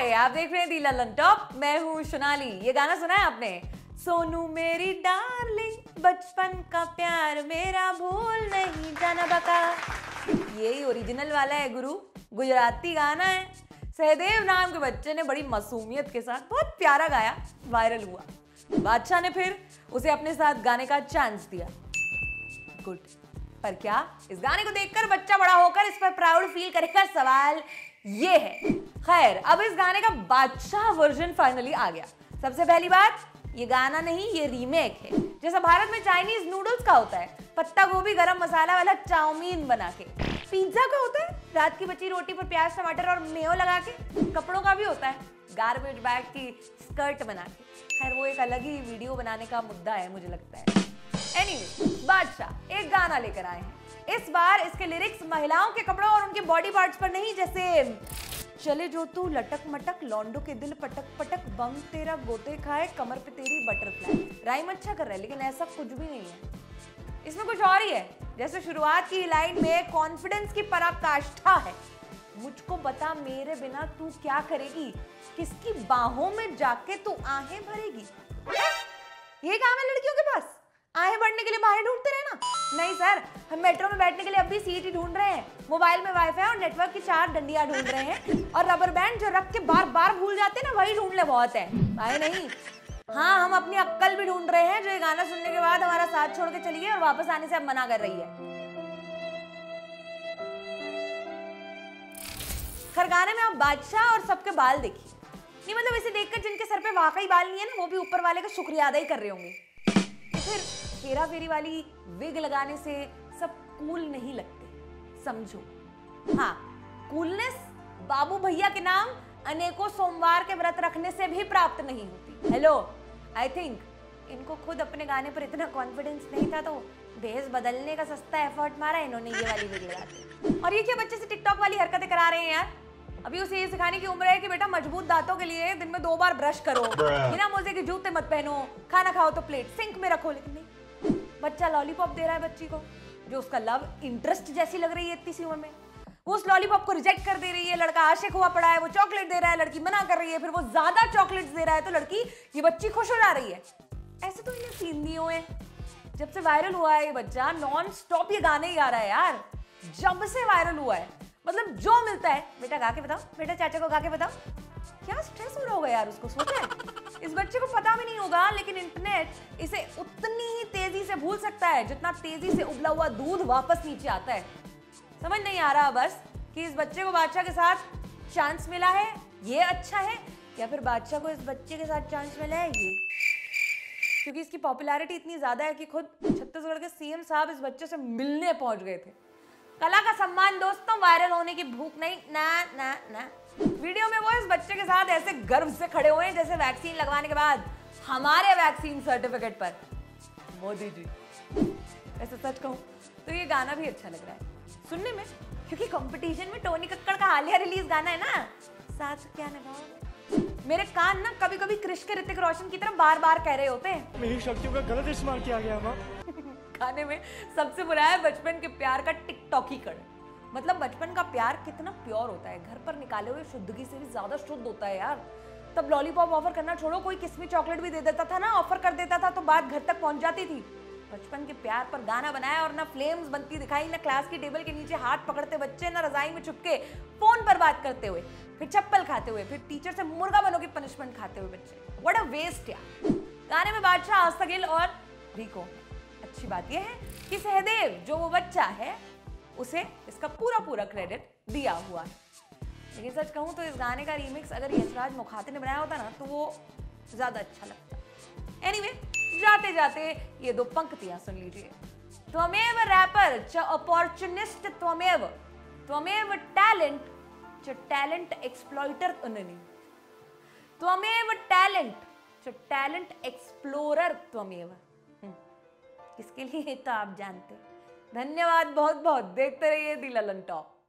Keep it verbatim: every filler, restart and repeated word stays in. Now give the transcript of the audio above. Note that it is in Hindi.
हाय, आप देख रहे हैं दी ललन टॉप। मैं हूँ सोनाली। ये गाना सुना है आपने? सोनू मेरी डार्लिंग, बचपन का प्यार मेरा भूल नहीं जाना बता। यही ओरिजिनल वाला है गुरु, गुजराती गाना है। सहदेव नाम के बच्चे ने बड़ी मासूमियत के साथ बहुत प्यारा गाया, वायरल हुआ। बादशाह ने फिर उसे अपने साथ गाने का चांस दिया। गुड, पर क्या इस गाने को देखकर बच्चा बड़ा होकर इस पर प्राउड फील करेगा? सवाल ये है। खैर, अब इस गाने का बादशाह वर्जन फाइनली आ गया। सबसे पहली बात, ये गाना नहीं, ये रीमेक है। जैसा भारत में चाइनीज नूडल्स का होता है, पत्ता गोभी गरम मसाला वाला चाउमीन बना के, पिज्जा का होता है रात की बची रोटी पर प्याज टमाटर और मेयो लगा के, कपड़ों का भी होता है गार्बेज बैग की स्कर्ट बना के। खैर, वो एक अलग ही वीडियो बनाने का मुद्दा है मुझे लगता है। एनीवे, बादशाह एक गाना लेकर आए हैं। इस बार इसके लिरिक्स महिलाओं के कपड़ों और उनके बॉडी पार्ट्स पर नहीं, जैसे चले जो तू लटक मटक, लौंडो के दिल पटक पटक, बम तेरा गोते खाए, कमर पे तेरी बटरफ्लाई। राइम अच्छा कर रहा है, लेकिन ऐसा कुछ भी नहीं है। इसमें कुछ और ही है। जैसे शुरुआत की लाइन में कॉन्फिडेंस की पराकाष्ठा है। मुझको बता मेरे बिना तू क्या करेगी, किसकी बाहों में जाके तू आहें भरेगी। ये काम है लड़कियों के पास, आहें भरने के लिए बाहें ढूंढते रहे ना? नहीं सर, हम मेट्रो में बैठने के लिए अब भी सीट ही ढूंढ रहे हैं, मोबाइल में वाईफाई और नेटवर्क की चार डंडियां ढूंढ रहे हैं, और रबर बैंड जो रख के बार बार भूल जाते हैं ना, वही ढूंढ ले बहुत है। बाहें नहीं। हाँ, हम अपनी अक्कल भी ढूंढ रहे हैं, जो ये गाना सुनने के बाद हमारा साथ छोड़ के चली गई और वापस आने से अब मना कर रही है। खैर, गाने में आप बादशाह और सबके बाल देखिए। नहीं मतलब इसे देखकर जिनके सर पे वाकई बाल नहीं है ना, वो भी ऊपर वाले का शुक्रिया अदा ही कर रहे होंगे। फिर हेरा फेरी वाली विग लगाने से सब कूल नहीं लगते, समझो। हाँ, कूलनेस बाबू भैया के नाम अनेकों सोमवार के व्रत रखने से भी प्राप्त नहीं होती। हेलो, आई थिंक इनको खुद अपने गाने पर इतना कॉन्फिडेंस नहीं था, तो भेस बदलने का सस्ता एफर्ट मारा इन्होंने ये वाली विग लगा दी। और ये क्या बच्चे से टिकटॉक वाली हरकतें करा रहे हैं यार? अभी उसे ये सिखाने की उम्र है कि बेटा मजबूत दांतों के लिए दिन में दो बार ब्रश करो, बिना मोजे के जूते मत पहनो, खाना खाओ तो प्लेट सिंक में रखो। लेकिन नहीं, बच्चा लॉलीपॉप दे रहा है बच्ची को, जो उसका लव इंटरेस्ट जैसी लग रही है इतनी सी उम्र में। वो उस लॉलीपॉप को रिजेक्ट कर दे रही है। लड़का आशिक हुआ पड़ा है, वो चॉकलेट दे रहा है, लड़की मना कर रही है, फिर वो ज्यादा चॉकलेट्स दे रहा है तो लड़की, ये बच्ची खुश हो जा रही है। ऐसे तो इन्हें सीन दिए हुए हैं। जब से वायरल हुआ है ये बच्चा नॉन स्टॉप ये गाने ही गा रहा है यार। जब से वायरल हुआ है, मतलब जो मिलता है, बेटा गा के बताओ, बेटा चाचा को गा के बताओ। क्या स्ट्रेस हो रहा होगा यार उसको, सोचा है? इस बच्चे को पता भी नहीं होगा, लेकिन इंटरनेट इसे उतनी ही तेजी से भूल सकता है जितना तेजी से उबला हुआ दूध वापस नीचे आता है। समझ नहीं आ रहा बस कि इस बच्चे को बादशाह के साथ चांस मिला है, ये अच्छा है, या फिर बादशाह को इस बच्चे के साथ चांस मिला है, ये। क्योंकि इसकी पॉपुलैरिटी इतनी ज्यादा है कि खुद छत्तीसगढ़ के सीएम साहब इस बच्चे से मिलने पहुंच गए थे। कला का सम्मान दोस्तों, वायरल होने की भूख नहीं। ना ना ना। वीडियो में वो इस बच्चे के साथ ऐसे गर्व से खड़े हुए हैं जैसे वैक्सीन लगवाने के बाद हमारे वैक्सीन सर्टिफिकेट पर मोदी जी। ऐसे सच कहूं तो ये गाना भी अच्छा लग रहा है सुनने में, क्योंकि कंपटीशन में टोनी कक्कड़ का हालिया रिलीज गाना है ना, साथ क्या निभाओगे। मेरे कान ना कभी कभी क्रिश के ऋतिक रोशन की तरह बार बार कह रहे होते हैं, मेरी शक्तियों का गलत इस्तेमाल किया गया मां। गाने में सबसे बुरा है बचपन के प्यार का टिकटॉकी कड़। मतलब बचपन का प्यार कितना प्योर होता है, घर पर निकाले हुए शुद्धगी से भी ज्यादा शुद्ध होता है यार। तब लॉलीपॉप ऑफर करना छोड़ो, कोई किस्मी चॉकलेट भी दे देता था ना, ऑफर कर देता था तो बात घर तक पहुंच जाती थी। बचपन के प्यार पर गाना बनाया और ना फ्लेम्स बनती दिखाई, ना क्लास की टेबल के नीचे हाथ पकड़ते बच्चे, ना रजाई में छुपके फोन पर बात करते हुए, फिर चप्पल खाते हुए, फिर टीचर से मुर्गा बनो की पनिशमेंट खाते हुए बच्चे। व्हाट अ वेस्ट यार। गाने में बादशाह, आस्था गिल और रिको। अच्छी बात यह है कि सहदेव जो वो बच्चा है उसे इसका पूरा पूरा क्रेडिट दिया हुआ है। लेकिन सच कहूं तो इस गाने का रीमिक्स अगर यशराज मुखाते ने बनाया होता ना तो वो ज्यादा अच्छा लगता। एनीवे, जाते जाते ये दो पंक्तियां सुन लीजिए। त्वमेव रैपर च अपॉर्चुनिस्ट, त्वमेव त्वमेव टैलेंट च टैलेंट एक्सप्लॉइटर, नहीं, त्वमेव टैलेंट च टैलेंट एक्सप्लोरर, त्वमेव। किसके लिए तो आप जानते। धन्यवाद बहुत बहुत। देखते रहिए दी ललन टॉप।